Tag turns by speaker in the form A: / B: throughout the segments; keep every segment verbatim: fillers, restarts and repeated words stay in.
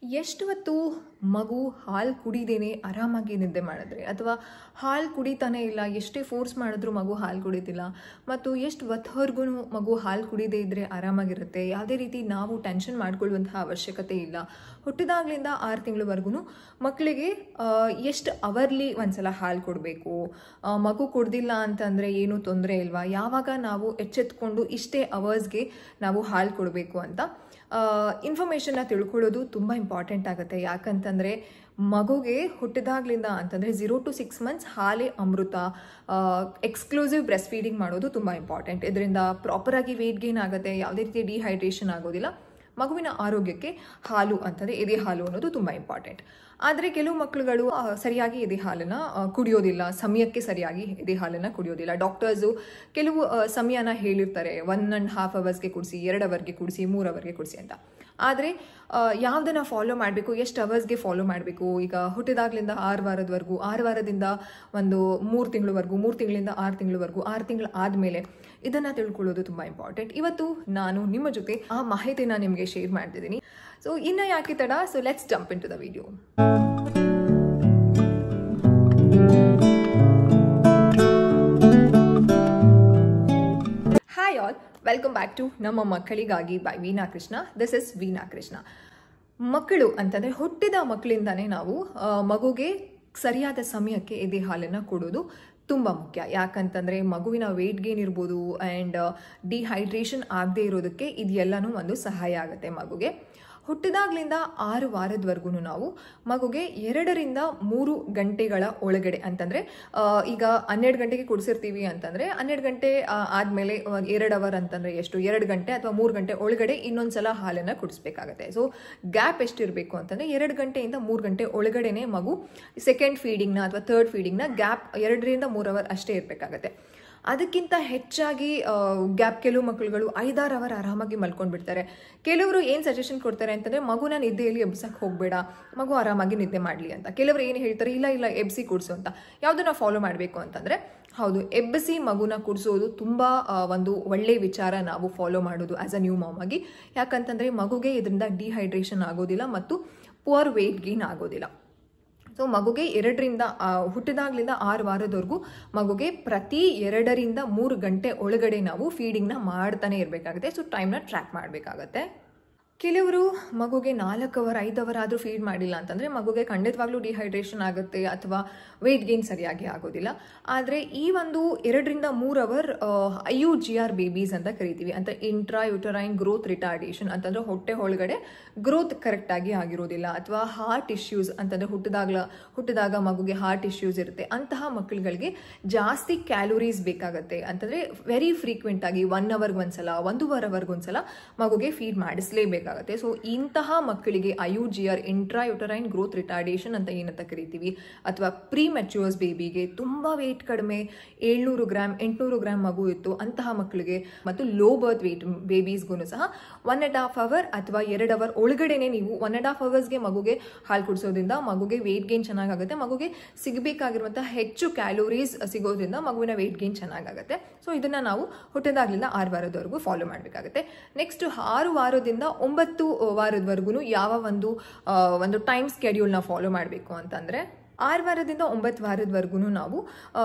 A: ಎಷ್ಟು ಹೊತ್ತು ಮಗು ಹಾಲು ಕುಡಿದೇನೆ ಆರಾಮಾಗಿ ನಿದ್ದೆ ಮಾಡಿದ್ರೆ ಅಥವಾ ಹಾಲು ಕುಡಿತಾನೆ ಇಲ್ಲ, ಎಷ್ಟೇ ಫೋರ್ಸ್ ಮಾಡಿದ್ರೂ ಮಗು ಹಾಲು ಕುಡಿತಿಲ್ಲ, ಮತ್ತು ಎಷ್ಟು ಹೊತ್ತವರೆಗೂ ಮಗು ಹಾಲು ಕುಡಿದೇ ಇದ್ದರೆ ಆರಾಮಾಗಿರುತ್ತೆ. ಯಾವುದೇ ರೀತಿ ನಾವು ಟೆನ್ಷನ್ ಮಾಡ್ಕೊಳ್ಳುವಂತಹ ಅವಶ್ಯಕತೆ ಇಲ್ಲ. ಹುಟ್ಟಿದಾಗಲಿಂದ ಆರು ತಿಂಗಳವರೆಗೂ ಮಕ್ಕಳಿಗೆ ಎಷ್ಟು ಅವರ್ಲಿ ಒಂದ್ಸಲ ಹಾಲು ಕೊಡಬೇಕು, ಮಗು ಕುಡ್ದಿಲ್ಲ ಅಂತಂದರೆ ಏನೂ ತೊಂದರೆ ಇಲ್ವಾ, ಯಾವಾಗ ನಾವು ಎಚ್ಚೆತ್ಕೊಂಡು ಇಷ್ಟೇ ಅವರ್ಸ್ಗೆ ನಾವು ಹಾಲು ಕೊಡಬೇಕು ಅಂತ ಇನ್ಫಾರ್ಮೇಷನ್ನ ತಿಳ್ಕೊಳ್ಳೋದು ತುಂಬ ಇಂಪಾರ್ಟೆಂಟ್ ಆಗುತ್ತೆ. ಯಾಕಂತಂದರೆ ಮಗುಗೆ ಹುಟ್ಟಿದಾಗ್ಲಿಂದ ಅಂತಂದರೆ ಝೀರೋ ಟು ಸಿಕ್ಸ್ ಮಂತ್ಸ್ ಹಾಲೇ ಅಮೃತ. ಎಕ್ಸ್ಕ್ಲೂಸಿವ್ ಬ್ರೆಸ್ಟ್ ಫೀಡಿಂಗ್ ಮಾಡೋದು ತುಂಬ ಇಂಪಾರ್ಟೆಂಟ್. ಇದರಿಂದ ಪ್ರಾಪರಾಗಿ ವೆಯ್ಟ್ ಗೇನ್ ಆಗುತ್ತೆ, ಯಾವುದೇ ರೀತಿ ಡಿಹೈಡ್ರೇಷನ್ ಆಗೋದಿಲ್ಲ. ಮಗುವಿನ ಆರೋಗ್ಯಕ್ಕೆ ಹಾಲು ಅಂತಂದರೆ ಎದೆ ಹಾಲು ಅನ್ನೋದು ತುಂಬ ಇಂಪಾರ್ಟೆಂಟ್. ಆದರೆ ಕೆಲವು ಮಕ್ಕಳುಗಳು ಸರಿಯಾಗಿ ಎದೆ ಹಾಲನ್ನು ಕುಡಿಯೋದಿಲ್ಲ, ಸಮಯಕ್ಕೆ ಸರಿಯಾಗಿ ಎದೆ ಹಾಲನ್ನು ಕುಡಿಯೋದಿಲ್ಲ. ಡಾಕ್ಟರ್ಸು ಕೆಲವು ಸಮಯನ ಹೇಳಿರ್ತಾರೆ, ಒನ್ ಆ್ಯಂಡ್ ಹಾಫ್ ಅವರ್ಸ್ಗೆ ಕುಡಿಸಿ, ಎರಡು ಅವರ್ಗೆ ಕುಡಿಸಿ, ಮೂರು ಅವರ್ಗೆ ಕುಡಿಸಿ ಅಂತ. ಆದರೆ ಯಾವುದನ್ನು ಫಾಲೋ ಮಾಡಬೇಕು, ಎಷ್ಟು ಅವರ್ಸ್ಗೆ ಫಾಲೋ ಮಾಡಬೇಕು, ಈಗ ಹುಟ್ಟಿದಾಗ್ಲಿಂದ ಆರು ವಾರದವರೆಗೂ, ಆರು ವಾರದಿಂದ ಒಂದು ಮೂರು ತಿಂಗಳವರೆಗೂ, ಮೂರು ತಿಂಗಳಿಂದ ಆರು ತಿಂಗಳವರೆಗೂ, ಆರು ತಿಂಗಳು ಆದಮೇಲೆ ಇದನ್ನು ತಿಳ್ಕೊಳ್ಳೋದು ತುಂಬ ಇಂಪಾರ್ಟೆಂಟ್. ಇವತ್ತು ನಾನು ನಿಮ್ಮ ಜೊತೆ ಆ ಮಾಹಿತಿನ ನಿಮಗೆ ಶೇರ್ ಮಾಡ್ತಿದ್ದೀನಿ. ಸೊ ಇನ್ನು ಯಾಕೆ ತಡ, so let's jump into the video. Hi all, welcome back to ನಮ್ಮ ಮಕ್ಕಳಿಗಾಗಿ by Veena Krishna. This is Veena Krishna. ಮಕ್ಕಳು ಅಂತಂದರೆ ಹುಟ್ಟಿದ ಮಕ್ಕಳಿಂದಾನೇ ನಾವು ಮಗುಗೆ ಸರಿಯಾದ ಸಮಯಕ್ಕೆ ಎದೆ ಹಾಲನ್ನು ಕೊಡೋದು ತುಂಬ ಮುಖ್ಯ. ಯಾಕಂತಂದರೆ ಮಗುವಿನ ವೆಯ್ಟ್ ಗೇನ್ ಇರ್ಬೋದು ಆ್ಯಂಡ್ ಡಿಹೈಡ್ರೇಷನ್ ಆಗದೆ ಇರೋದಕ್ಕೆ ಇದೆಲ್ಲನೂ ಒಂದು ಸಹಾಯ ಆಗುತ್ತೆ. ಮಗುಗೆ ಹುಟ್ಟಿದಾಗ್ಲಿಂದ ಆರು ವಾರದವರೆಗೂ ನಾವು ಮಗುಗೆ ಎರಡರಿಂದ ಮೂರು ಗಂಟೆಗಳ ಒಳಗಡೆ ಅಂತಂದರೆ ಈಗ ಹನ್ನೆರಡು ಗಂಟೆಗೆ ಕುಡಿಸಿರ್ತೀವಿ ಅಂತಂದರೆ ಹನ್ನೆರಡು ಗಂಟೆ ಆದಮೇಲೆ ಎರಡು ಅವರ್ ಅಂತಂದರೆ ಎಷ್ಟು, ಎರಡು ಗಂಟೆ ಅಥವಾ ಮೂರು ಗಂಟೆ ಒಳಗಡೆ ಇನ್ನೊಂದು ಸಲ ಹಾಲನ್ನು ಕುಡಿಸ್ಬೇಕಾಗತ್ತೆ. ಸೊ ಗ್ಯಾಪ್ ಎಷ್ಟಿರಬೇಕು ಅಂತಂದರೆ ಎರಡು ಗಂಟೆಯಿಂದ ಮೂರು ಗಂಟೆ ಒಳಗಡೆನೆ ಮಗು ಸೆಕೆಂಡ್ ಫೀಡಿಂಗ್ನ ಅಥವಾ ಥರ್ಡ್ ಫೀಡಿಂಗ್ನ ಗ್ಯಾಪ್ ಎರಡರಿಂದ ಮೂರು ಅವರ್ ಅಷ್ಟೇ ಇರಬೇಕಾಗತ್ತೆ. ಅದಕ್ಕಿಂತ ಹೆಚ್ಚಾಗಿ ಗ್ಯಾಪ್ ಕೆಲವು ಮಕ್ಕಳುಗಳು ಐದಾರು ಅವರ್ ಆರಾಮಾಗಿ ಮಲ್ಕೊಂಡು ಬಿಡ್ತಾರೆ. ಕೆಲವರು ಏನು ಸಜೆಷನ್ ಕೊಡ್ತಾರೆ ಅಂತಂದರೆ ಮಗುನ ನಿದ್ದೆಯಲ್ಲಿ ಎಬ್ಸಕ್ಕೆ ಹೋಗಬೇಡ, ಮಗು ಆರಾಮಾಗಿ ನಿದ್ದೆ ಮಾಡಲಿ ಅಂತ. ಕೆಲವರು ಏನು ಹೇಳ್ತಾರೆ, ಇಲ್ಲ ಇಲ್ಲ ಎಬ್ಸಿ ಕೂಡಿಸು ಅಂತ. ಯಾವುದನ್ನ ಫಾಲೋ ಮಾಡಬೇಕು ಅಂತಂದರೆ, ಹೌದು, ಎಬ್ಬಿಸಿ ಮಗುನ ಕೂಡಿಸೋದು ತುಂಬ ಒಂದು ಒಳ್ಳೆಯ ವಿಚಾರ ನಾವು ಫಾಲೋ ಮಾಡೋದು ಆ್ಯಸ್ ಅ ನ್ಯೂ ಮಾಮ್ ಆಗಿ. ಯಾಕಂತಂದರೆ ಮಗುಗೆ ಇದರಿಂದ ಡಿಹೈಡ್ರೇಷನ್ ಆಗೋದಿಲ್ಲ ಮತ್ತು ಪುವರ್ ವೆಯ್ಟ್ ಗೇನ್ ಆಗೋದಿಲ್ಲ. ಸೊ ಮಗುಗೆ ಎರಡರಿಂದ ಹುಟ್ಟಿದಾಗ್ಲಿಂದ ಆರು ವಾರದವರೆಗೂ ಮಗುಗೆ ಪ್ರತಿ ಎರಡರಿಂದ ಮೂರು ಗಂಟೆ ಒಳಗಡೆ ನಾವು ಫೀಡಿಂಗ್ನ ಮಾಡ್ತಾನೆ ಇರಬೇಕಾಗುತ್ತೆ. ಸೊ ಟೈಮ್ನ ಟ್ರ್ಯಾಕ್ ಮಾಡಬೇಕಾಗತ್ತೆ. ಕೆಲವರು ಮಗುಗೆ ನಾಲ್ಕು ಅವರ್ ಐದು ಅವರ್ ಆದರೂ ಫೀಡ್ ಮಾಡಿಲ್ಲ ಅಂತಂದರೆ ಮಗುಗೆ ಖಂಡಿತವಾಗ್ಲೂ ಡಿಹೈಡ್ರೇಷನ್ ಆಗುತ್ತೆ ಅಥವಾ ವೆಯ್ಟ್ ಗೇನ್ ಸರಿಯಾಗಿ ಆಗೋದಿಲ್ಲ. ಆದರೆ ಈ ಒಂದು ಎರಡರಿಂದ ಮೂರು hour I U G R babies ಅಂತ ಕರಿತೀವಿ, ಅಂತ ಇಂಟ್ರಾ ಯುಟರೈನ್ ಗ್ರೋತ್ ರಿಟಾರ್ಡೇಷನ್ ಅಂತಂದರೆ ಹೊಟ್ಟೆ ಒಳಗಡೆ ಗ್ರೋತ್ ಕರೆಕ್ಟಾಗಿ ಆಗಿರೋದಿಲ್ಲ ಅಥವಾ ಹಾರ್ಟ್ ಇಶ್ಯೂಸ್ ಅಂತಂದರೆ ಹುಟ್ಟಿದಾಗ್ಲ ಹುಟ್ಟಿದಾಗ ಮಗುಗೆ ಹಾರ್ಟ್ ಇಶ್ಯೂಸ್ ಇರುತ್ತೆ. ಅಂತಹ ಮಕ್ಕಳುಗಳಿಗೆ ಜಾಸ್ತಿ ಕ್ಯಾಲೋರೀಸ್ ಬೇಕಾಗುತ್ತೆ. ಅಂತಂದರೆ ವೆರಿ ಫ್ರೀಕ್ವೆಂಟ್ ಆಗಿ ಒನ್ ಅವರ್ಗೆ ಒಂದ್ಸಲ, ಒಂದೂವರೆ ಅವರ್ಗೆ ಒಂದ್ಸಲ ಮಗುಗೆ ಫೀಡ್ ಮಾಡಿಸಲೇಬೇಕಾಗುತ್ತೆ. ಸೊ ಇಂತಹ ಮಕ್ಕಳಿಗೆ I U G R intrauterine growth retardation ಅಂತ ಏನಂತ ಕರಿತೀವಿ, ಅಥವಾ ಪ್ರೀ ಮೆಚ್ಯೂರ್ಸ್ ಬೇಬಿಗೆ ತುಂಬ ವೆಯ್ಟ್ ಕಡಿಮೆ, ಏಳ್ನೂರು ಗ್ರಾಮ್ ಎಂಟುನೂರು ಗ್ರಾಮ್ ಮಗು ಇತ್ತು ಅಂತಹ ಮಕ್ಕಳಿಗೆ, ಮತ್ತು ಲೋ ಬರ್ತ್ ವೆಯ್ಟ್ ಬೇಬೀಸ್ಗೂ ಸಹ ಒನ್ ಆ್ಯಂಡ್ ಹಾಫ್ ಅವರ್ ಅಥವಾ ಎರಡು ಅವರ್ ಒಳಗಡೆನೆ ನೀವು ಒನ್ ಆ್ಯಂಡ್ ಹಾಫ್ ಅವರ್ಸ್ಗೆ ಮಗುಗೆ ಹಾಲು ಕುಡಿಸೋದ್ರಿಂದ ಮಗುಗೆ ವೆಯ್ಟ್ ಗೇನ್ ಚೆನ್ನಾಗಾಗುತ್ತೆ. ಮಗುಗೆ ಸಿಗಬೇಕಾಗಿರುವಂಥ ಹೆಚ್ಚು ಕ್ಯಾಲೋರೀಸ್ ಸಿಗೋದ್ರಿಂದ ಮಗುವಿನ ವೆಯ್ಟ್ ಗೇನ್ ಚೆನ್ನಾಗಾಗುತ್ತೆ. ಸೊ ಇದನ್ನು ನಾವು ಹುಟ್ಟಿದಾಗಲಿಂದ ಆರು ವಾರದವರೆಗೂ ಫಾಲೋ ಮಾಡಬೇಕಾಗುತ್ತೆ. ನೆಕ್ಸ್ಟ್ ಆರು ವಾರದಿಂದ ಒಂಬತ್ತು ವಾರದವರೆಗೂ ಯಾವ ಒಂದು ಒಂದು ಟೈಮ್ ಸ್ಕೆಡ್ಯೂಲ್ನ ಫಾಲೋ ಮಾಡಬೇಕು ಅಂತಂದರೆ, ಆರು ವಾರದಿಂದ ಒಂಬತ್ತು ವಾರದವರೆಗೂ ನಾವು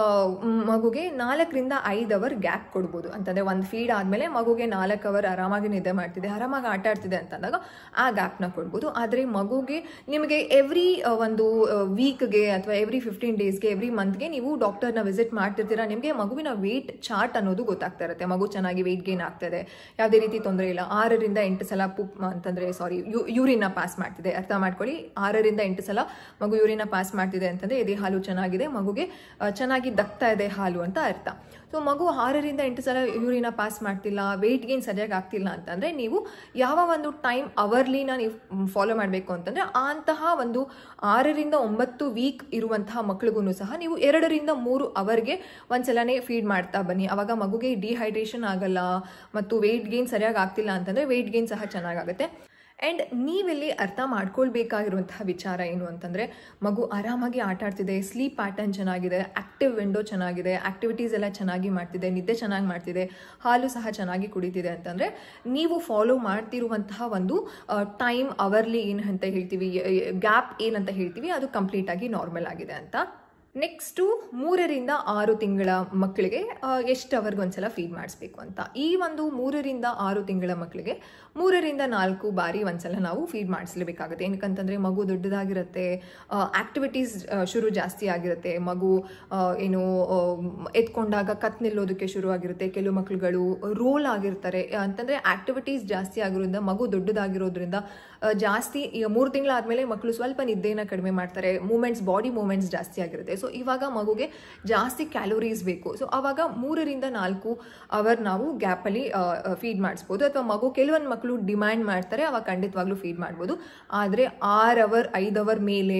A: ಮಗುಗೆ ನಾಲ್ಕರಿಂದ ಐದು ಅವರ್ ಗ್ಯಾಪ್ ಕೊಡ್ಬೋದು. ಅಂತಂದರೆ ಒಂದು ಫೀಡ್ ಆದಮೇಲೆ ಮಗುಗೆ ನಾಲ್ಕು ಅವರ್ ಆರಾಮಾಗಿ ನಿದ್ದೆ ಮಾಡ್ತಿದೆ, ಆರಾಮಾಗಿ ಆಟ ಆಡ್ತಿದೆ ಅಂತಂದಾಗ ಆ ಗ್ಯಾಪ್ನ ಕೊಡ್ಬೋದು. ಆದರೆ ಮಗುಗೆ ನಿಮಗೆ ಎವ್ರಿ ಒಂದು ವೀಕ್ಗೆ ಅಥವಾ ಎವ್ರಿ ಫಿಫ್ಟೀನ್ ಡೇಸ್ಗೆ ಎವ್ರಿ ಮಂತ್ಗೆ ನೀವು ಡಾಕ್ಟರ್ನ ವಿಸಿಟ್ ಮಾಡ್ತಿರ್ತೀರ, ನಿಮಗೆ ಮಗುವಿನ ವೆಯ್ಟ್ ಚಾರ್ಟ್ ಅನ್ನೋದು ಗೊತ್ತಾಗ್ತಾ ಇರುತ್ತೆ. ಮಗು ಚೆನ್ನಾಗಿ ವೆಯ್ಟ್ ಗೇನ್ ಆಗ್ತದೆ, ಯಾವುದೇ ರೀತಿ ತೊಂದರೆ ಇಲ್ಲ. ಆರರಿಂದ ಎಂಟು ಸಲ ಪುಪ್ ಅಂತಂದರೆ ಸಾರಿ ಯು ಯೂರಿನ ಪಾಸ್ ಮಾಡ್ತಿದೆ, ಅರ್ಥ ಮಾಡ್ಕೊಳ್ಳಿ. ಆರರಿಂದ ಎಂಟು ಸಲ ಮಗು ಯೂರಿನ ಪಾಸ್ ಮಾಡ್ತಿದೆ ಅಂತಂದರೆ ಎದೆ ಹಾಲು ಚೆನ್ನಾಗಿದೆ, ಮಗುಗೆ ಚೆನ್ನಾಗಿ ದಕ್ತಾ ಇದೆ ಹಾಲು ಅಂತ ಅರ್ಥ. ಸೊ ಮಗು ಆರರಿಂದ ಎಂಟು ಸಲ ಯೂರಿನ ಪಾಸ್ ಮಾಡ್ತಿಲ್ಲ, ವೆಯ್ಟ್ ಗೇನ್ ಸರಿಯಾಗಿ ಆಗ್ತಿಲ್ಲ ಅಂತಂದರೆ ನೀವು ಯಾವ ಒಂದು ಟೈಮ್ ಅವರ್ಲಿನ ನೀವು ಫಾಲೋ ಮಾಡಬೇಕು ಅಂತಂದರೆ, ಅಂತಹ ಒಂದು ಆರರಿಂದ ಒಂಬತ್ತು ವೀಕ್ ಇರುವಂತಹ ಮಕ್ಳಿಗೂ ಸಹ ನೀವು ಎರಡರಿಂದ ಮೂರು ಅವರ್ಗೆ ಒಂದ್ಸಲನೇ ಫೀಡ್ ಮಾಡ್ತಾ ಬನ್ನಿ. ಆವಾಗ ಮಗುಗೆ ಡಿಹೈಡ್ರೇಷನ್ ಆಗಲ್ಲ ಮತ್ತು ವೆಯ್ಟ್ ಗೇನ್ ಸರಿಯಾಗಿ ಆಗ್ತಿಲ್ಲ ಅಂತಂದರೆ ವೆಯ್ಟ್ ಗೇನ್ ಸಹ ಚೆನ್ನಾಗಾಗುತ್ತೆ. ಆ್ಯಂಡ್ ನೀವಿಲ್ಲಿ ಅರ್ಥ ಮಾಡ್ಕೊಳ್ಬೇಕಾಗಿರುವಂತಹ ವಿಚಾರ ಏನು ಅಂತಂದರೆ, ಮಗು ಆರಾಮಾಗಿ ಆಟ ಆಡ್ತಿದೆ, ಸ್ಲೀಪ್ ಪ್ಯಾಟರ್ನ್ ಚೆನ್ನಾಗಿದೆ, ಆ್ಯಕ್ಟಿವ್ ವಿಂಡೋ ಚೆನ್ನಾಗಿದೆ, ಆ್ಯಕ್ಟಿವಿಟೀಸ್ ಎಲ್ಲ ಚೆನ್ನಾಗಿ ಮಾಡ್ತಿದೆ, ನಿದ್ದೆ ಚೆನ್ನಾಗಿ ಮಾಡ್ತಿದೆ, ಹಾಲು ಸಹ ಚೆನ್ನಾಗಿ ಕುಡಿತಿದೆ ಅಂತಂದರೆ ನೀವು ಫಾಲೋ ಮಾಡ್ತಿರುವಂತಹ ಒಂದು ಟೈಮ್ ಅವರ್ಲಿ ಏನು ಅಂತ ಹೇಳ್ತೀವಿ, ಗ್ಯಾಪ್ ಏನಂತ ಹೇಳ್ತೀವಿ, ಅದು ಕಂಪ್ಲೀಟಾಗಿ ನಾರ್ಮಲ್ ಆಗಿದೆ ಅಂತ. ನೆಕ್ಸ್ಟು ಮೂರರಿಂದ ಆರು ತಿಂಗಳ ಮಕ್ಕಳಿಗೆ ಎಷ್ಟು ಅವರ್ಗೆ ಒಂದ್ಸಲ ಫೀಡ್ ಮಾಡಿಸ್ಬೇಕು ಅಂತ. ಈ ಒಂದು ಮೂರರಿಂದ ಆರು ತಿಂಗಳ ಮಕ್ಕಳಿಗೆ ಮೂರರಿಂದ ನಾಲ್ಕು ಬಾರಿ ಒಂದ್ಸಲ ನಾವು ಫೀಡ್ ಮಾಡಿಸ್ಲೇಬೇಕಾಗುತ್ತೆ. ಏನಕ್ಕಂತಂದರೆ ಮಗು ದೊಡ್ಡದಾಗಿರುತ್ತೆ, ಆ್ಯಕ್ಟಿವಿಟೀಸ್ ಶುರು ಜಾಸ್ತಿ ಆಗಿರುತ್ತೆ, ಮಗು ಏನು ಎತ್ಕೊಂಡಾಗ ಕತ್ ನಿಲ್ಲೋದಕ್ಕೆ ಶುರು ಆಗಿರುತ್ತೆ, ಕೆಲವು ಮಕ್ಕಳುಗಳು ರೋಲ್ ಆಗಿರ್ತಾರೆ ಅಂತಂದರೆ ಆ್ಯಕ್ಟಿವಿಟೀಸ್ ಜಾಸ್ತಿ ಆಗಿರೋದ್ರಿಂದ ಮಗು ದೊಡ್ಡದಾಗಿರೋದ್ರಿಂದ ಜಾಸ್ತಿ ಈಗ ಮೂರು ತಿಂಗಳಾದಮೇಲೆ ಮಕ್ಕಳು ಸ್ವಲ್ಪ ನಿದ್ದೆನ ಕಡಿಮೆ ಮಾಡ್ತಾರೆ, ಮೂಮೆಂಟ್ಸ್ ಬಾಡಿ ಮೂಮೆಂಟ್ಸ್ ಜಾಸ್ತಿ ಆಗಿರುತ್ತೆ. ಸೊ ಇವಾಗ ಮಗುಗೆ ಜಾಸ್ತಿ ಕ್ಯಾಲೋರೀಸ್ ಬೇಕು. ಸೊ ಆವಾಗ ಮೂರರಿಂದ ನಾಲ್ಕು ಅವರ್ ನಾವು ಗ್ಯಾಪಲ್ಲಿ ಫೀಡ್ ಮಾಡಿಸ್ಬೋದು. ಅಥವಾ ಮಗು ಕೆಲವೊಂದು ಮಕ್ಕಳು ಡಿಮ್ಯಾಂಡ್ ಮಾಡ್ತಾರೆ, ಅವಾಗ ಖಂಡಿತವಾಗ್ಲೂ ಫೀಡ್ ಮಾಡ್ಬೋದು. ಆದರೆ ಆರು ಅವರ್ ಐದು ಅವರ್ ಮೇಲೆ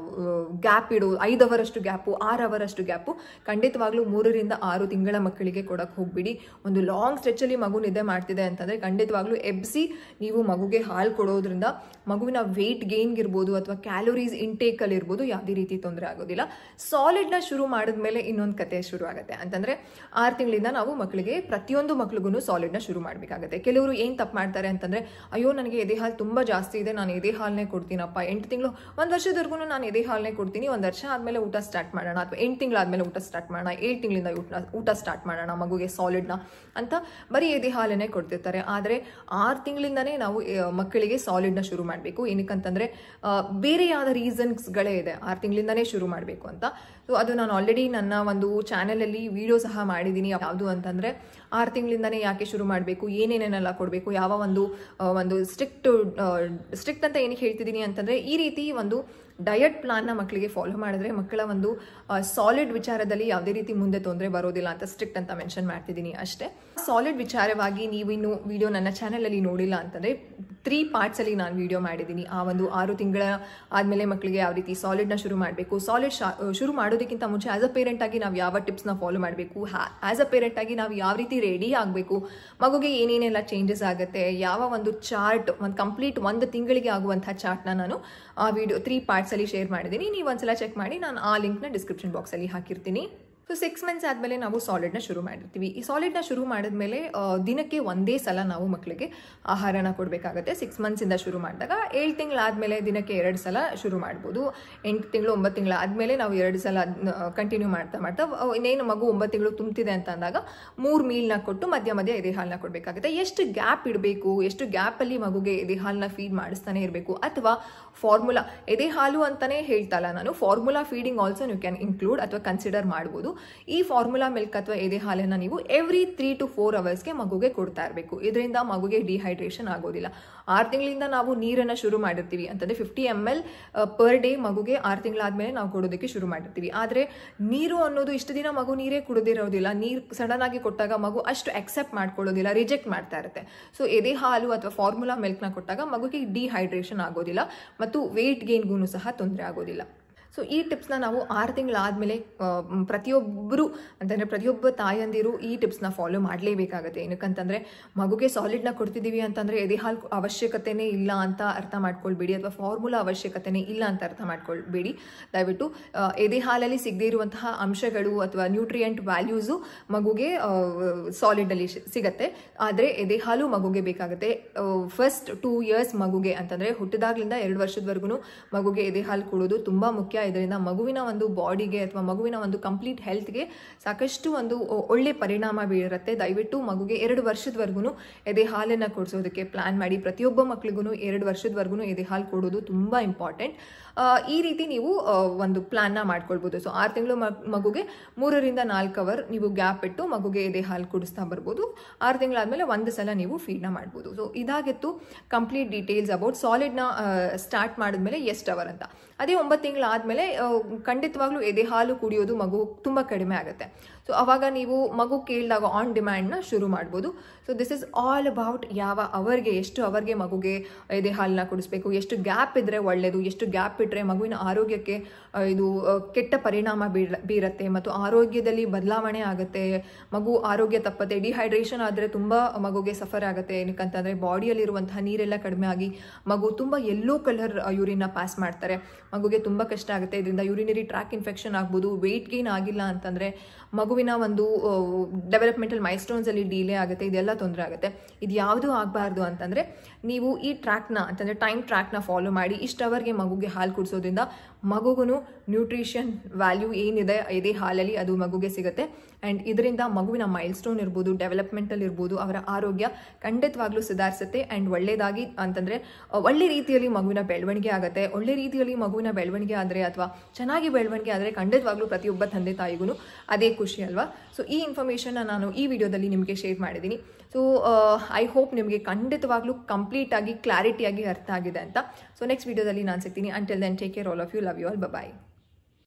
A: ಗ್ಯಾಪ್ ಇಡೋ ಐದು ಅವರ್ ಅಷ್ಟು ಗ್ಯಾಪು ಆರು ಅವರ್ ಅಷ್ಟು ಗ್ಯಾಪು ಖಂಡಿತವಾಗ್ಲೂ ಮೂರರಿಂದ ಆರು ತಿಂಗಳ ಮಕ್ಕಳಿಗೆ ಕೊಡಕ್ಕೆ ಹೋಗ್ಬಿಡಿ. ಒಂದು ಲಾಂಗ್ ಸ್ಟ್ರೆಚಲ್ಲಿ ಮಗು ನಿದ್ದೆ ಮಾಡ್ತಿದೆ ಅಂತಂದರೆ ಖಂಡಿತವಾಗ್ಲೂ ಎಬ್ಸಿ ನೀವು ಮಗುಗೆ ಹಾಲು ಕೊಡೋದ್ರಿಂದ ಮಗುವಿನ ವೆಯ್ಟ್ ಗೇನ್ಗೆ ಇರ್ಬೋದು ಅಥವಾ ಕ್ಯಾಲೋರೀಸ್ ಇಂಟೇಕಲ್ಲಿ ಇರ್ಬೋದು ಯಾವುದೇ ರೀತಿ ತೊಂದರೆ ಆಗೋದಿಲ್ಲ. ಸಾಲಿಡ್ನ ಶುರು ಮಾಡಿದ್ಮೇಲೆ ಇನ್ನೊಂದು ಕತೆ ಶುರು ಆಗುತ್ತೆ. ಅಂತಂದರೆ ಆರು ತಿಂಗಳಿಂದ ನಾವು ಮಕ್ಕಳಿಗೆ ಪ್ರತಿಯೊಂದು ಮಕ್ಳಿಗೂ ಸಾಲಿಡ್ನ ಶುರು ಮಾಡಬೇಕಾಗುತ್ತೆ. ಕೆಲವರು ಏನು ತಪ್ಪು ಮಾಡ್ತಾರೆ ಅಂತಂದರೆ, ಅಯ್ಯೋ ನನಗೆ ಎದೆ ಹಾಲು ತುಂಬ ಜಾಸ್ತಿ ಇದೆ, ನಾನು ಎದೆ ಹಾಲನ್ನೇ ಕೊಡ್ತೀನಪ್ಪ, ಎಂಟು ತಿಂಗಳು ಒಂದು ವರ್ಷದವರೆಗೂ ನಾನು ಎದೆ ಹಾಲನ್ನೇ ಕೊಡ್ತೀನಿ, ಒಂದು ವರ್ಷ ಆದಮೇಲೆ ಊಟ ಸ್ಟಾರ್ಟ್ ಮಾಡೋಣ, ಅಥವಾ ಎಂಟು ತಿಂಗಳಾದಮೇಲೆ ಊಟ ಸ್ಟಾರ್ಟ್ ಮಾಡೋಣ, ಏಳು ತಿಂಗಳಿಂದ ಊಟ ಊಟ ಸ್ಟಾರ್ಟ್ ಮಾಡೋಣ ಮಗುಗೆ ಸಾಲಿಡ್ನ ಅಂತ ಬರೀ ಎದೆ ಹಾಲನ್ನೇ ಕೊಡ್ತಿರ್ತಾರೆ. ಆದರೆ ಆರು ತಿಂಗಳಿಂದನೇ ನಾವು ಮಕ್ಕಳಿಗೆ ಸಾಲಿಡ್ನ ಶುರು ಮಾಡಬೇಕು. ಏನಕ್ಕಂತಂದರೆ ಬೇರೆ ಯಾವ್ದು ರೀಸನ್ಸ್ಗಳೇ ಇದೆ ಆರು ತಿಂಗಳಿಂದನೇ ಶುರು ಮಾಡಬೇಕು ಅಂತ. ಸೊ ಅದು ನಾನು ಆಲ್ರೆಡಿ ನನ್ನ ಒಂದು ಚಾನಲಲ್ಲಿ ವಿಡಿಯೋ ಸಹ ಮಾಡಿದ್ದೀನಿ. ಯಾವುದು ಅಂತಂದರೆ ಆರು ತಿಂಗಳಿಂದನೇ ಯಾಕೆ ಶುರು ಮಾಡಬೇಕು, ಏನೇನೇನೆಲ್ಲ ಕೊಡಬೇಕು, ಯಾವ ಒಂದು ಒಂದು ಸ್ಟ್ರಿಕ್ಟ್ ಸ್ಟ್ರಿಕ್ಟ್ ಅಂತ ಏನಕ್ಕೆ ಹೇಳ್ತಿದ್ದೀನಿ ಅಂತಂದರೆ, ಈ ರೀತಿ ಒಂದು ಡಯಟ್ ಪ್ಲಾನ್ನ ಮಕ್ಕಳಿಗೆ ಫಾಲೋ ಮಾಡಿದ್ರೆ ಮಕ್ಕಳ ಒಂದು ಸಾಲಿಡ್ ವಿಚಾರದಲ್ಲಿ ಯಾವುದೇ ರೀತಿ ಮುಂದೆ ತೊಂದರೆ ಬರೋದಿಲ್ಲ ಅಂತ ಸ್ಟ್ರಿಕ್ಟ್ ಅಂತ ಮೆನ್ಷನ್ ಮಾಡ್ತಿದ್ದೀನಿ ಅಷ್ಟೇ. ಸಾಲಿಡ್ ವಿಚಾರವಾಗಿ ನೀವಿನ್ನು ವಿಡಿಯೋ ನನ್ನ ಚಾನಲಲ್ಲಿ ನೋಡಿಲ್ಲ ಅಂತಂದರೆ ತ್ರೀ ಪಾರ್ಟ್ಸಲ್ಲಿ ನಾನು ವಿಡಿಯೋ ಮಾಡಿದ್ದೀನಿ. ಆ ಒಂದು ಆರು ತಿಂಗಳ ಆದಮೇಲೆ ಮಕ್ಕಳಿಗೆ ಯಾವ ರೀತಿ ಸಾಲಿಡ್ನ ಶುರು ಮಾಡಬೇಕು, ಸಾಲಿಡ್ ಶುರು ಮಾಡೋದಕ್ಕಿಂತ ಮುಂಚೆ ಆ್ಯಸ್ ಅ ಪೇರೆಂಟಾಗಿ ನಾವು ಯಾವ ಟಿಪ್ಸ್ನ ಫಾಲೋ ಮಾಡಬೇಕು, ಆ್ಯಸ್ ಅ ಪೇರೆಂಟಾಗಿ ನಾವು ಯಾವ ರೀತಿ ರೆಡಿ ಆಗಬೇಕು, ಮಗುಗೆ ಏನೇನೆಲ್ಲ ಚೇಂಜಸ್ ಆಗುತ್ತೆ, ಯಾವ ಒಂದು ಚಾರ್ಟ್ ಒಂದು ಕಂಪ್ಲೀಟ್ ಒಂದು ತಿಂಗಳಿಗೆ ಆಗುವಂಥ ಚಾರ್ಟ್ನ ನಾನು ಆ ವಿಡಿಯೋ ತ್ರೀ ಪಾರ್ಟ್ಸಲ್ಲಿ ಶೇರ್ ಮಾಡಿದ್ದೀನಿ. ನೀವು ಒಂದ್ಸಲ ಚೆಕ್ ಮಾಡಿ, ನಾನು ಆ ಲಿಂಕ್ನ ಡಿಸ್ಕ್ರಿಪ್ಷನ್ ಬಾಕ್ಸಲ್ಲಿ ಹಾಕಿರ್ತೀನಿ. ಸೊ ಸಿಕ್ಸ್ ಮಂತ್ಸ್ ಆದಮೇಲೆ ನಾವು ಸಾಲಿಡ್ನ ಶುರು ಮಾಡಿರ್ತೀವಿ. ಈ ಸಾಲಿಡ್ನ ಶುರು ಮಾಡಿದ್ಮೇಲೆ ದಿನಕ್ಕೆ ಒಂದೇ ಸಲ ನಾವು ಮಕ್ಕಳಿಗೆ ಆಹಾರನ ಕೊಡಬೇಕಾಗುತ್ತೆ. ಸಿಕ್ಸ್ ಮಂತ್ಸಿಂದ ಶುರು ಮಾಡಿದಾಗ ಏಳು ತಿಂಗಳಾದಮೇಲೆ ದಿನಕ್ಕೆ ಎರಡು ಸಲ ಶುರು ಮಾಡ್ಬೋದು. ಎಂಟು ತಿಂಗಳು ಒಂಬತ್ತು ತಿಂಗಳು ಆದಮೇಲೆ ನಾವು ಎರಡು ಸಲ ಕಂಟಿನ್ಯೂ ಮಾಡ್ತಾ ಮಾಡ್ತಾ ಇನ್ನೇನು ಮಗು ಒಂಬತ್ತು ತಿಂಗಳು ತುಂಬ್ತಿದೆ ಅಂತ ಅಂದಾಗ ಮೂರು ಮೀಲ್ನ ಕೊಟ್ಟು ಮಧ್ಯ ಮಧ್ಯ ಎದೆ ಹಾಲನ್ನ ಕೊಡಬೇಕಾಗುತ್ತೆ. ಎಷ್ಟು ಗ್ಯಾಪ್ ಇಡಬೇಕು, ಎಷ್ಟು ಗ್ಯಾಪಲ್ಲಿ ಮಗುಗೆ ಎದೆ ಹಾಲನ್ನ ಫೀಡ್ ಮಾಡಿಸ್ತಾನೆ ಇರಬೇಕು, ಅಥವಾ ಫಾರ್ಮುಲಾ ಎದೆ ಹಾಲು ಅಂತಲೇ ಹೇಳ್ತಲ್ಲ ನಾನು, formula feeding also you can include ಅಥವಾ ಕನ್ಸಿಡರ್ ಮಾಡ್ಬೋದು. ಈ ಫಾರ್ಮುಲಾ ಮಿಲ್ಕ್ ಅಥವಾ ಎದೆ ಹಾಲನ್ನು ನೀವು ಎವ್ರಿ ತ್ರೀ ಟು ಫೋರ್ ಅವರ್ಸ್ಗೆ ಮಗುಗೆ ಕೊಡ್ತಾ ಇರಬೇಕು. ಇದರಿಂದ ಮಗುಗೆ ಡಿಹೈಡ್ರೇಷನ್ ಆಗೋದಿಲ್ಲ. ಆರು ತಿಂಗಳಿಂದ ನಾವು ನೀರನ್ನು ಶುರು ಮಾಡಿರ್ತೀವಿ ಅಂತಂದರೆ fifty M L per day ಮಗುಗೆ ಆರು ತಿಂಗಳಾದಮೇಲೆ ನಾವು ಕೊಡೋದಕ್ಕೆ ಶುರು ಮಾಡಿರ್ತೀವಿ. ಆದರೆ ನೀರು ಅನ್ನೋದು ಇಷ್ಟು ದಿನ ಮಗು ನೀರೇ ಕುಡಿದಿರೋದಿಲ್ಲ. ನೀರು ಸಡನ್ ಆಗಿ ಕೊಟ್ಟಾಗ ಮಗು ಅಷ್ಟು ಅಕ್ಸೆಪ್ಟ್ ಮಾಡ್ಕೊಳ್ಳೋದಿಲ್ಲ, ರಿಜೆಕ್ಟ್ ಮಾಡ್ತಾ ಇರುತ್ತೆ. ಸೊ ಎದೆ ಹಾಲು ಅಥವಾ ಫಾರ್ಮುಲಾ ಮಿಲ್ಕ್ನ ಕೊಟ್ಟಾಗ ಮಗುಗೆ ಡಿಹೈಡ್ರೇಷನ್ ಆಗೋದಿಲ್ಲ ಮತ್ತು ವೆಯ್ಟ್ ಗೇನ್ಗೂ ಸಹ ತೊಂದರೆ ಆಗೋದಿಲ್ಲ. ಸೊ ಈ ಟಿಪ್ಸ್ನ ನಾವು ಆರು ತಿಂಗಳಾದಮೇಲೆ ಪ್ರತಿಯೊಬ್ಬರು ಅಂತಂದರೆ ಪ್ರತಿಯೊಬ್ಬ ತಾಯಂದಿರು ಈ ಟಿಪ್ಸ್ನ ಫಾಲೋ ಮಾಡಲೇಬೇಕಾಗುತ್ತೆ. ಏನಕ್ಕಂತಂದರೆ ಮಗುಗೆ ಸಾಲಿಡ್ನ ಕೊಡ್ತಿದ್ದೀವಿ ಅಂತಂದರೆ ಎದೆ ಹಾಲು ಅವಶ್ಯಕತೆನೇ ಇಲ್ಲ ಅಂತ ಅರ್ಥ ಮಾಡ್ಕೊಳ್ಬೇಡಿ, ಅಥವಾ ಫಾರ್ಮುಲಾ ಅವಶ್ಯಕತೆನೇ ಇಲ್ಲ ಅಂತ ಅರ್ಥ ಮಾಡ್ಕೊಳ್ಬೇಡಿ. ದಯವಿಟ್ಟು ಎದೆ ಹಾಲಲ್ಲಿ ಸಿಗದೇ ಇರುವಂತಹ ಅಂಶಗಳು ಅಥವಾ ನ್ಯೂಟ್ರಿಯೆಂಟ್ ವ್ಯಾಲ್ಯೂಸು ಮಗುಗೆ ಸಾಲಿಡಲ್ಲಿ ಸಿಗತ್ತೆ. ಆದರೆ ಎದೆ ಹಾಲು ಮಗುಗೆ ಬೇಕಾಗುತ್ತೆ. ಫಸ್ಟ್ ಟೂ ಇಯರ್ಸ್ ಮಗುಗೆ ಅಂತಂದರೆ ಹುಟ್ಟಿದಾಗ್ಲಿಂದ ಎರಡು ವರ್ಷದವರೆಗೂ ಮಗುಗೆ ಎದೆ ಹಾಲು ಕೊಡೋದು ತುಂಬ ಮುಖ್ಯ. ಇದರಿಂದ ಮಗುವಿನ ಒಂದು ಬಾಡಿಗೆ ಅಥವಾ ಮಗುವಿನ ಒಂದು ಕಂಪ್ಲೀಟ್ ಹೆಲ್ತ್ಗೆ ಸಾಕಷ್ಟು ಒಂದು ಒಳ್ಳೆ ಪರಿಣಾಮ ಬೀರುತ್ತೆ. ದಯವಿಟ್ಟು ಮಗುಗೆ ಎರಡು ವರ್ಷದವರೆಗೂ ಎದೆ ಹಾಲನ್ನು ಕೊಡಿಸೋದಕ್ಕೆ ಪ್ಲಾನ್ ಮಾಡಿ. ಪ್ರತಿಯೊಬ್ಬ ಮಕ್ಳಿಗೂ ಎರಡು ವರ್ಷದವರೆಗೂ ಎದೆ ಹಾಲು ಕೊಡೋದು ತುಂಬ ಇಂಪಾರ್ಟೆಂಟ್. ಈ ರೀತಿ ನೀವು ಒಂದು ಪ್ಲಾನ್ನ ಮಾಡ್ಕೊಳ್ಬೋದು. ಸೊ ಆರು ತಿಂಗಳು ಮಗುಗೆ ಮೂರರಿಂದ ನಾಲ್ಕು ಅವರ್ ನೀವು ಗ್ಯಾಪ್ ಇಟ್ಟು ಮಗುಗೆ ಎದೆ ಹಾಲು ಕುಡಿಸ್ತಾ ಬರ್ಬೋದು. ಆರು ತಿಂಗಳಾದಮೇಲೆ ಒಂದು ಸಲ ನೀವು ಫೀಡ್ನ ಮಾಡ್ಬೋದು. ಸೊ ಇದಾಗಿತ್ತು ಕಂಪ್ಲೀಟ್ ಡೀಟೇಲ್ಸ್ ಅಬೌಟ್ ಸಾಲಿಡ್ನ ಸ್ಟಾರ್ಟ್ ಮಾಡಿದ್ಮೇಲೆ ಎಷ್ಟು ಅವರ್ ಅಂತ. ಅದೇ ಒಂಬತ್ತು ತಿಂಗಳಾದಮೇಲೆ ಖಂಡಿತವಾಗ್ಲೂ ಎದೆ ಹಾಲು ಕುಡಿಯೋದು ಮಗು ತುಂಬ ಕಡಿಮೆ ಆಗುತ್ತೆ. ಸೊ ಅವಾಗ ನೀವು ಮಗು ಕೇಳಿದಾಗ ಆನ್ ಡಿಮ್ಯಾಂಡ್ನ ಶುರು ಮಾಡ್ಬೋದು. So this is all about ಯಾವ ಅವರ್ಗೆ ಎಷ್ಟು ಅವರ್ಗೆ ಮಗುಗೆ ಎದೆ ಹಾಲನ್ನ ಕುಡಿಸ್ಬೇಕು, ಎಷ್ಟು ಗ್ಯಾಪ್ ಇದ್ದರೆ ಒಳ್ಳೆಯದು, ಎಷ್ಟು ಗ್ಯಾಪ್ ಇಟ್ಟರೆ ಮಗುವಿನ ಆರೋಗ್ಯಕ್ಕೆ ಇದು ಕೆಟ್ಟ ಪರಿಣಾಮ ಬೀರ ಬೀರುತ್ತೆ ಮತ್ತು ಆರೋಗ್ಯದಲ್ಲಿ ಬದಲಾವಣೆ ಆಗುತ್ತೆ, ಮಗು ಆರೋಗ್ಯ ತಪ್ಪತ್ತೆ. ಡಿಹೈಡ್ರೇಷನ್ ಆದರೆ ತುಂಬ ಮಗುಗೆ ಸಫರ್ ಆಗುತ್ತೆ. ಏನಕ್ಕಂತಂದರೆ ಬಾಡಿಯಲ್ಲಿರುವಂತಹ ನೀರೆಲ್ಲ ಕಡಿಮೆ ಆಗಿ ಮಗು ತುಂಬ ಯೆಲ್ಲೋ ಕಲರ್ ಯೂರಿನ್ನ ಪಾಸ್ ಮಾಡ್ತಾರೆ, ಮಗುಗೆ ತುಂಬ ಕಷ್ಟ ಆಗುತ್ತೆ. ಇದರಿಂದ ಯೂರಿನರಿ ಟ್ರ್ಯಾಕ್ ಇನ್ಫೆಕ್ಷನ್ ಆಗ್ಬೋದು. ವೆಯ್ಟ್ ಗೇನ್ ಆಗಿಲ್ಲ ಅಂತಂದರೆ ಮಗುವಿನ ಒಂದು ಡೆವಲಪ್ಮೆಂಟಲ್ ಮೈಲ್ಸ್ಟೋನ್ಸಲ್ಲಿ ಡಿಲೇ ಆಗುತ್ತೆ, ಇದೆಲ್ಲ ತೊಂದರೆ ಆಗುತ್ತೆ. ಇದು ಯಾವುದೂ ಆಗಬಾರ್ದು ಅಂತಂದರೆ ನೀವು ಈ ಟ್ರ್ಯಾಕ್ನ ಅಂತಂದರೆ ಟೈಮ್ ಟ್ರ್ಯಾಕ್ನ ಫಾಲೋ ಮಾಡಿ ಇಷ್ಟು ಅವರ್ಗೆ ಮಗುಗೆ ಹಾಲು ಕುಡಿಸೋದ್ರಿಂದ ಮಗುಗೂ ನ್ಯೂಟ್ರಿಷನ್ ವ್ಯಾಲ್ಯೂ ಏನಿದೆ ಎದೆ ಹಾಲಲ್ಲಿ ಅದು ಮಗುಗೆ ಸಿಗುತ್ತೆ. ಆ್ಯಂಡ್ ಇದರಿಂದ ಮಗುವಿನ ಮೈಲ್ಸ್ಟೋನ್ ಇರ್ಬೋದು, ಡೆವಲಪ್ಮೆಂಟಲ್ಲಿ ಇರ್ಬೋದು, ಅವರ ಆರೋಗ್ಯ ಖಂಡಿತವಾಗ್ಲೂ ಸುಧಾರಿಸುತ್ತೆ. ಆ್ಯಂಡ್ ಒಳ್ಳೆಯದಾಗಿ ಅಂತಂದರೆ ಒಳ್ಳೆ ರೀತಿಯಲ್ಲಿ ಮಗುವಿನ ಬೆಳವಣಿಗೆ ಆಗುತ್ತೆ. ಒಳ್ಳೆ ರೀತಿಯಲ್ಲಿ ಮಗುವಿನ ಬೆಳವಣಿಗೆ ಆದರೆ ಅಥವಾ ಚೆನ್ನಾಗಿ ಬೆಳವಣಿಗೆ ಆದರೆ ಖಂಡಿತವಾಗ್ಲೂ ಪ್ರತಿಯೊಬ್ಬ ತಂದೆ ತಾಯಿಗೂ ಅದೇ ಖುಷಿ ಅಲ್ವಾ. ಸೊ ಈ ಇನ್ಫಾರ್ಮೇಷನ್ನ ನಾನು ಈ ವಿಡಿಯೋದಲ್ಲಿ ನಿಮಗೆ ಶೇರ್ ಮಾಡಿದ್ದೀನಿ. ಸೊ ಐ ಹೋಪ್ ನಿಮಗೆ ಖಂಡಿತವಾಗ್ಲೂ ಕಂಪ್ಲೀಟಾಗಿ ಕ್ಲಾರಿಟಿಯಾಗಿ ಅರ್ಥ ಆಗಿದೆ ಅಂತ. ಸೊ ನೆಕ್ಸ್ಟ್ ವಿಡಿಯೋದಲ್ಲಿ ನಾನು ಸಿಗ್ತೀನಿ. Until then take care all of you. Love you all. Bye.